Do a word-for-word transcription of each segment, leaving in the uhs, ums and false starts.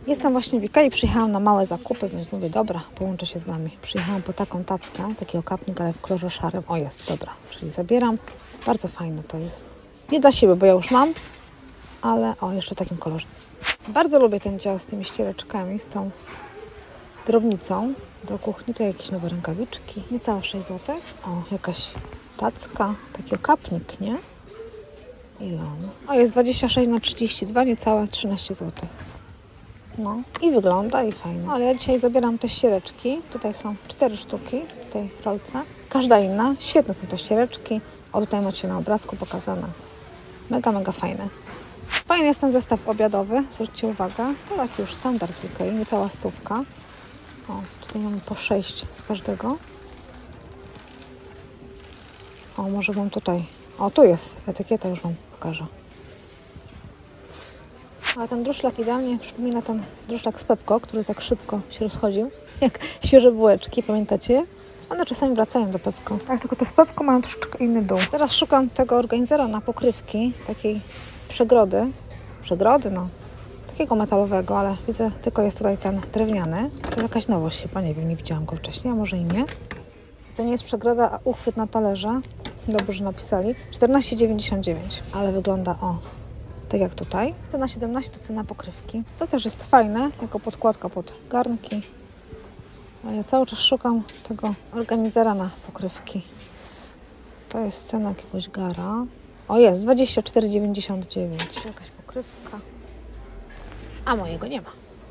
Jestem właśnie w Ikei, przyjechałam na małe zakupy, więc mówię, dobra, połączę się z Wami. Przyjechałam po taką tackę, taki okapnik, ale w kolorze szarym. O, jest, dobra, czyli zabieram. Bardzo fajne to jest. Nie dla siebie, bo ja już mam, ale o, jeszcze w takim kolorze. Bardzo lubię ten dział z tymi ściereczkami, z tą drobnicą do kuchni. Tu jakieś nowe rękawiczki. Niecałe sześć złotych. O, jakaś tacka, taki okapnik, nie? Ile on? O, jest dwadzieścia sześć na trzydzieści dwa, niecałe trzynaście złotych. No i wygląda i fajnie. Ale ja dzisiaj zabieram te ściereczki. Tutaj są cztery sztuki w tej rolce. Każda inna. Świetne są te ściereczki. O, tutaj macie na obrazku pokazane. Mega, mega fajne. Fajny jest ten zestaw obiadowy. Zwróćcie uwagę. To taki już standard w Ikei. Niecała stówka. O, tutaj mamy po sześć z każdego. O, może Wam tutaj... O, tu jest etykieta, już Wam pokażę. A ten druszlak idealnie przypomina ten druszlak z Pepco, który tak szybko się rozchodził, jak świeże bułeczki, pamiętacie? One czasami wracają do Pepco. Tak, tylko te z Pepco mają troszeczkę inny dół. Teraz szukam tego organizera na pokrywki, takiej przegrody. Przegrody, no. Takiego metalowego, ale widzę, tylko jest tutaj ten drewniany. To jest jakaś nowość chyba, nie wiem, nie widziałam go wcześniej, a może i nie. To nie jest przegroda, a uchwyt na talerze. Dobrze, że napisali. czternaście dziewięćdziesiąt dziewięć, ale wygląda o... tak jak tutaj. Cena siedemnaście to cena pokrywki. To też jest fajne, jako podkładka pod garnki. A ja cały czas szukam tego organizera na pokrywki. To jest cena jakiegoś gara. O, jest, dwadzieścia cztery dziewięćdziesiąt dziewięć. Jakaś pokrywka. A mojego nie ma.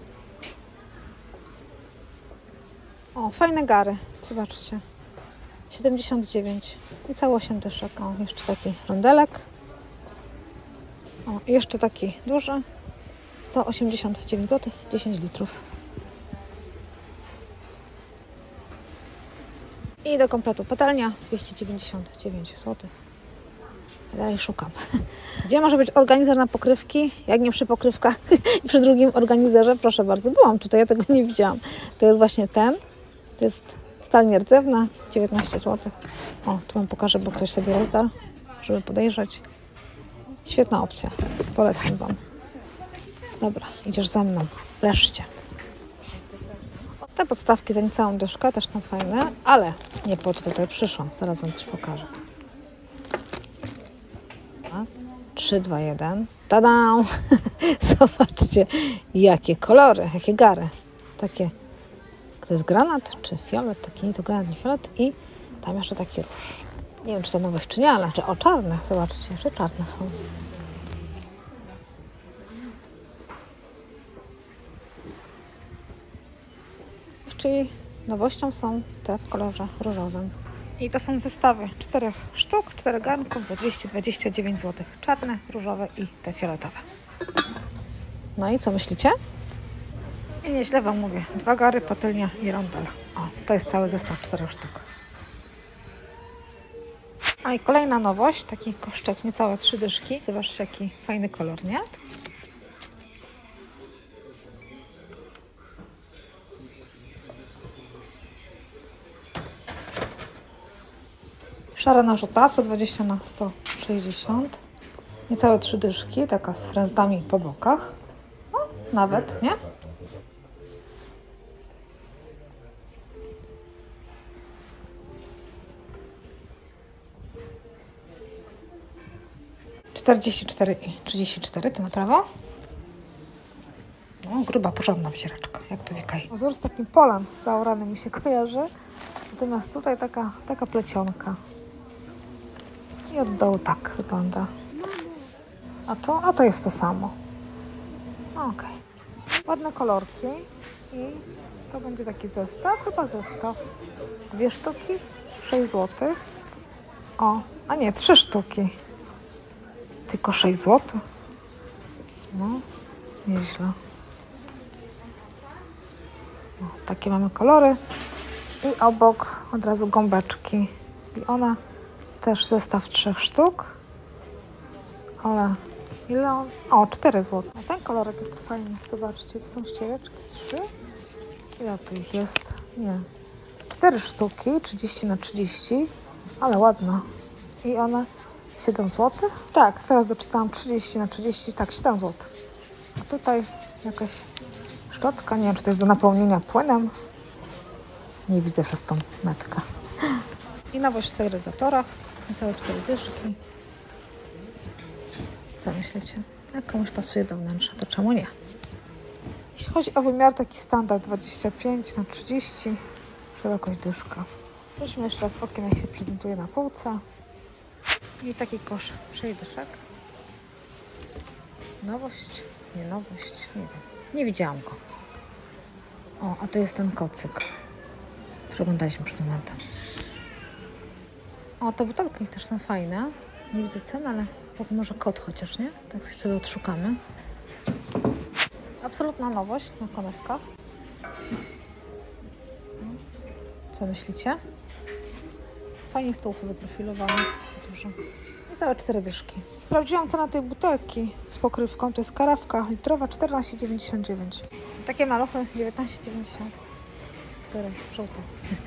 O, fajne gary. Zobaczcie. siedemdziesiąt dziewięć. I cały osiem dyszek. O, jeszcze taki rondelek. O, jeszcze taki duży, sto osiemdziesiąt dziewięć złotych, dziesięć litrów. I do kompletu patelnia, dwieście dziewięćdziesiąt dziewięć złotych. Dalej szukam. Gdzie może być organizer na pokrywki? Jak nie przy pokrywkach i przy drugim organizerze? Proszę bardzo, byłam tutaj, ja tego nie widziałam. To jest właśnie ten. To jest stal nierdzewna, dziewiętnaście złotych. O, tu Wam pokażę, bo ktoś sobie rozdarł, żeby podejrzeć. Świetna opcja. Polecam Wam. Dobra, idziesz za mną. Wreszcie. Te podstawki za niecałą dyszkę też są fajne, ale nie po to tutaj przyszłam. Zaraz Wam coś pokażę. trzy, dwa, jeden. Tada! Zobaczcie, jakie kolory, jakie gary. Takie, to jest granat czy fiolet? Taki, to granat, nie fiolet. I tam jeszcze taki róż. Nie wiem, czy to nowych, czy nie, ale czy o czarne. Zobaczcie, że czarne są. Czyli nowością są te w kolorze różowym. I to są zestawy czterech sztuk, czterech garnków za dwieście dwadzieścia dziewięć złotych. Czarne, różowe i te fioletowe. No i co myślicie? I nieźle Wam mówię. Dwa gary, patelnia i rondel. O, to jest cały zestaw czterech sztuk. A i kolejna nowość, taki koszczek, niecałe trzy dyszki. Zobaczcie, jaki fajny kolor, nie? Szara narzuta, sto dwadzieścia na sto sześćdziesiąt. Niecałe trzy dyszki, taka z fręzdami po bokach. No, nawet, nie? czterdzieści cztery i trzydzieści cztery, to na prawo. No, gruba, porządna wycieraczka, jak to w Ikei. Wzór z takim polem zaoranym mi się kojarzy. Natomiast tutaj taka, taka plecionka. I od dołu tak wygląda. A to, a to jest to samo. Okej. Okay. Ładne kolorki. I to będzie taki zestaw, chyba zestaw. Dwie sztuki, sześć złotych. O, a nie, trzy sztuki. Tylko sześć złotych. No, nieźle. O, takie mamy kolory. I obok od razu gąbeczki. I ona też zestaw trzech sztuk. Ale ile on? O, cztery złote. A ten kolorek jest fajny. Zobaczcie, to są ściereczki. Trzy. Ile tu ich jest? Nie. Cztery sztuki, trzydzieści na trzydzieści. Ale ładna. I one siedem złotych? Tak, teraz doczytałam trzydzieści na trzydzieści. Tak, siedem złotych. A tutaj jakaś Szczotka, nie wiem, czy to jest do napełnienia płynem. Nie widzę przez tą metkę. I nowość w segregatorach. Całe cztery dyszki. Co myślicie? Jak komuś pasuje do wnętrza, to czemu nie? Jeśli chodzi o wymiar, taki standard dwadzieścia pięć na trzydzieści, szerokość dyszka. Rzućmy jeszcze raz okiem, jak się prezentuje na półce. I taki kosz sześć dyszek. Nowość? Nie nowość? Nie wiem. Nie widziałam go. O, a to jest ten kocyk, który oglądaliśmy przed momentem. O, te butelki też są fajne. Nie widzę cen, ale może kod chociaż, nie? Tak sobie odszukamy. Absolutna nowość na konewkach. Co myślicie? Fajnie jest to ucho wyprofilowane. Dużo. I całe cztery dyszki. Sprawdziłam cenę tej butelki z pokrywką. To jest karafka litrowa czternaście dziewięćdziesiąt dziewięć. Takie maluchy dziewiętnaście dziewięćdziesiąt. Które? Żółte.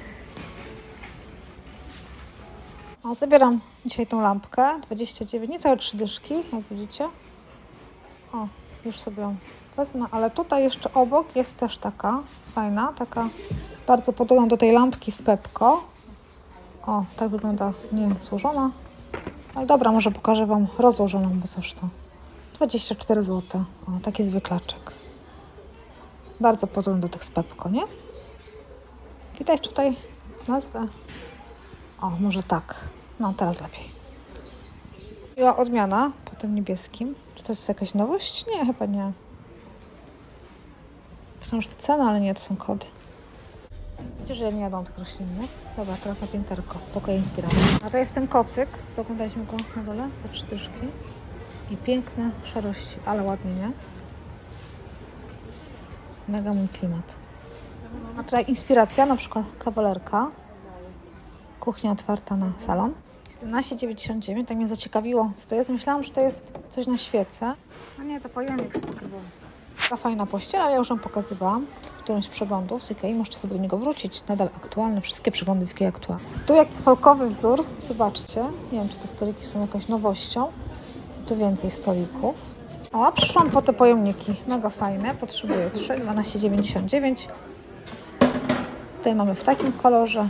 O, zabieram dzisiaj tą lampkę. dwadzieścia dziewięć, niecałe trzy dyszki, jak widzicie. O, już sobie ją wezmę, ale tutaj jeszcze obok jest też taka fajna, taka bardzo podobna do tej lampki w Pepco. O, tak wygląda, nie złożona. Ale dobra, może pokażę Wam rozłożoną, bo coś to. dwadzieścia cztery złote. O, taki zwyklaczek. Bardzo podobny do tych z Pepco, nie? Widać tutaj nazwę. O, może tak. No, teraz lepiej. Była odmiana po tym niebieskim. Czy to jest jakaś nowość? Nie, chyba nie. Myślałam, że to cena, ale nie, to są kody. Wiecie, że ja nie jadą tych roślin, nie? Dobra, teraz na pięterko. Pokoje inspiracji. A to jest ten kocyk, co oglądaliśmy go na dole, za trzy dyszki. I piękne szarości, ale ładnie, nie? Mega mój klimat. A tutaj inspiracja, na przykład kawalerka. Kuchnia otwarta na salon. siedemnaście dziewięćdziesiąt dziewięć, tak mnie zaciekawiło, co to jest. Myślałam, że to jest coś na świece. A nie, to pojemnik z pokrywą. Taka fajna pościel, ale ja już Wam pokazywałam w którymś z przeglądów z Ikei. Możecie sobie do niego wrócić. Nadal aktualne. Wszystkie przeglądy z Ikei aktualne. Tu jaki folkowy wzór. Zobaczcie. Nie wiem, czy te stoliki są jakąś nowością. Tu więcej stolików. O, przyszłam po te pojemniki. Mega fajne. Potrzebuję trzy. dwanaście dziewięćdziesiąt dziewięć. Tutaj mamy w takim kolorze.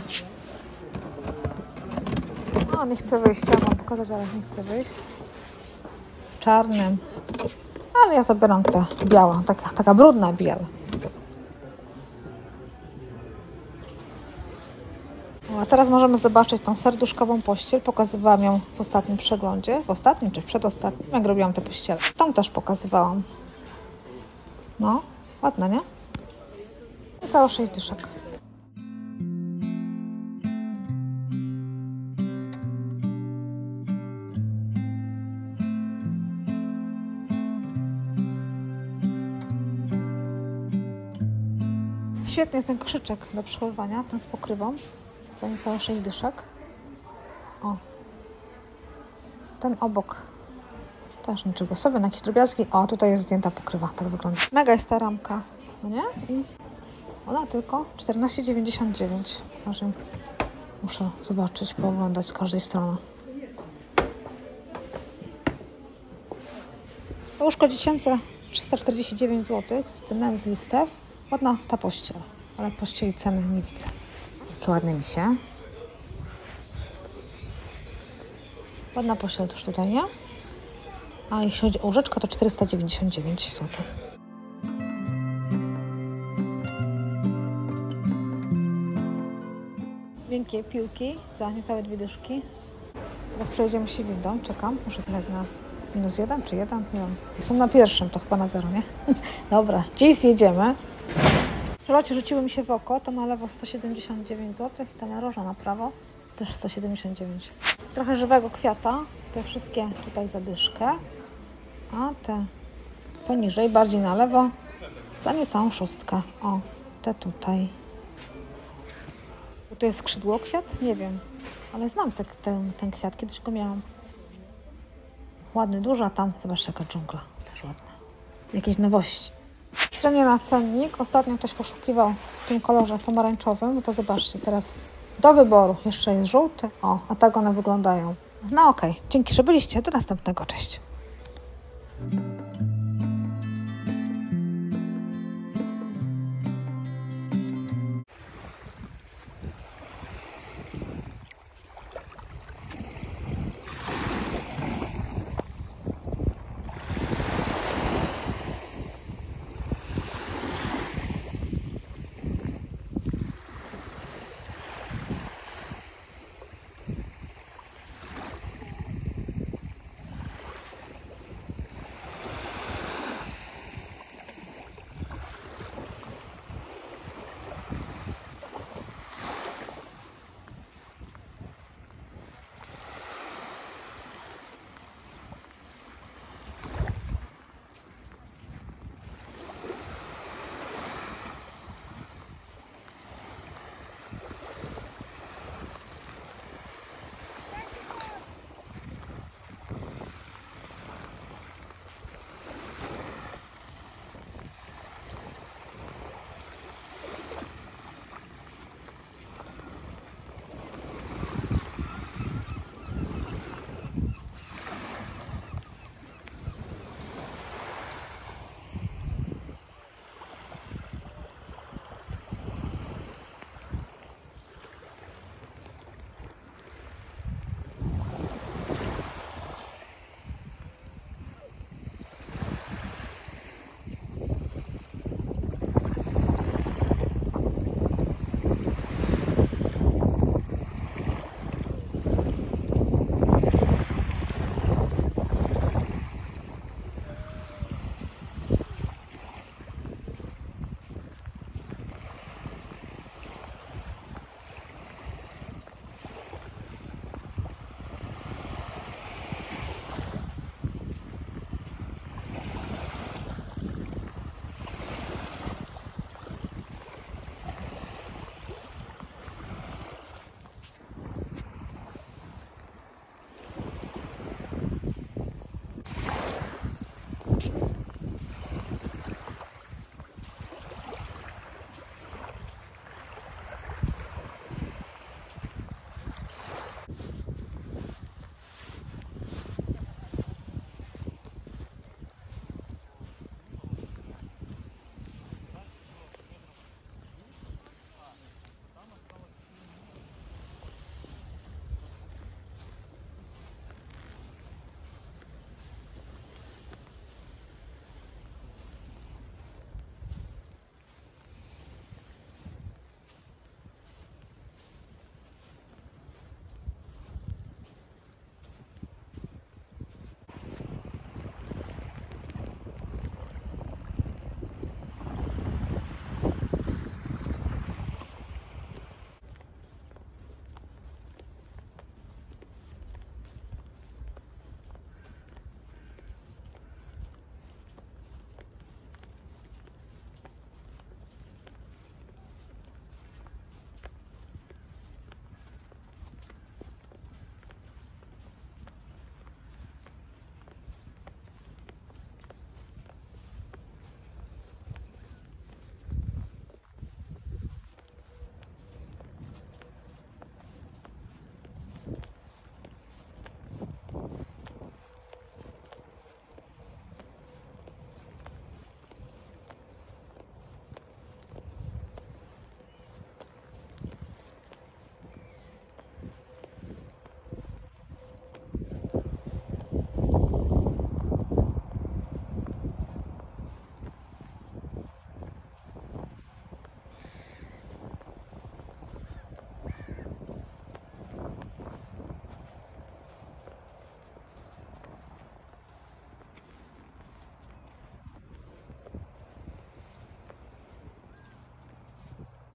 No, nie chcę wyjść. Ja Wam pokazać, ale nie chcę wyjść. W czarnym. Ale ja zabieram te białe. Taka, taka brudna biała. A teraz możemy zobaczyć tą serduszkową pościel. Pokazywałam ją w ostatnim przeglądzie. W ostatnim czy w przedostatnim, jak robiłam te pościele. Tam też pokazywałam. No, ładna, nie? I całe sześć dyszek. Świetny jest ten koszyczek do przechowywania, ten z pokrywą. Za niecałe sześć dyszek. O. Ten obok. Też niczego sobie, na jakieś drobiazgi. O, tutaj jest zdjęta pokrywa, tak wygląda. Mega jest ta ramka, no nie? I ona tylko czternaście dziewięćdziesiąt dziewięć. Może muszę zobaczyć, pooglądać z każdej strony. To łóżko dziecięce trzysta czterdzieści dziewięć złotych, ściągnąłem z listew. Ładna ta pościel, ale pościeli ceny nie widzę. Jakie ładne misie. Ładna pościel też tutaj, nie? A jeśli chodzi o łóżeczko, to czterysta dziewięćdziesiąt dziewięć złotych. Miękkie piłki za niecałe dwie dyszki. Teraz przejedziemy się windą, czekam. Muszę zjechać na minus jeden czy jeden, nie wiem. Są na pierwszym, to chyba na zero, nie? Dobra, dziś zjedziemy. W przelocie rzuciły mi się w oko, to na lewo sto siedemdziesiąt dziewięć złotych i ta naroża na prawo też sto siedemdziesiąt dziewięć. Trochę żywego kwiata, te wszystkie tutaj za dyszkę, a te poniżej, bardziej na lewo, za niecałą szóstkę. O, te tutaj. Tu jest skrzydło kwiat? Nie wiem, ale znam te, ten, ten kwiat, kiedyś go miałam. Ładny, duży, a tam, zobaczcie jaka dżungla, też ładna. Jakieś nowości. Stronie na cennik. Ostatnio ktoś poszukiwał w tym kolorze pomarańczowym. No to zobaczcie, teraz do wyboru jeszcze jest żółty. O, a tak one wyglądają. No okej, okay. Dzięki, że byliście. Do następnego. Cześć.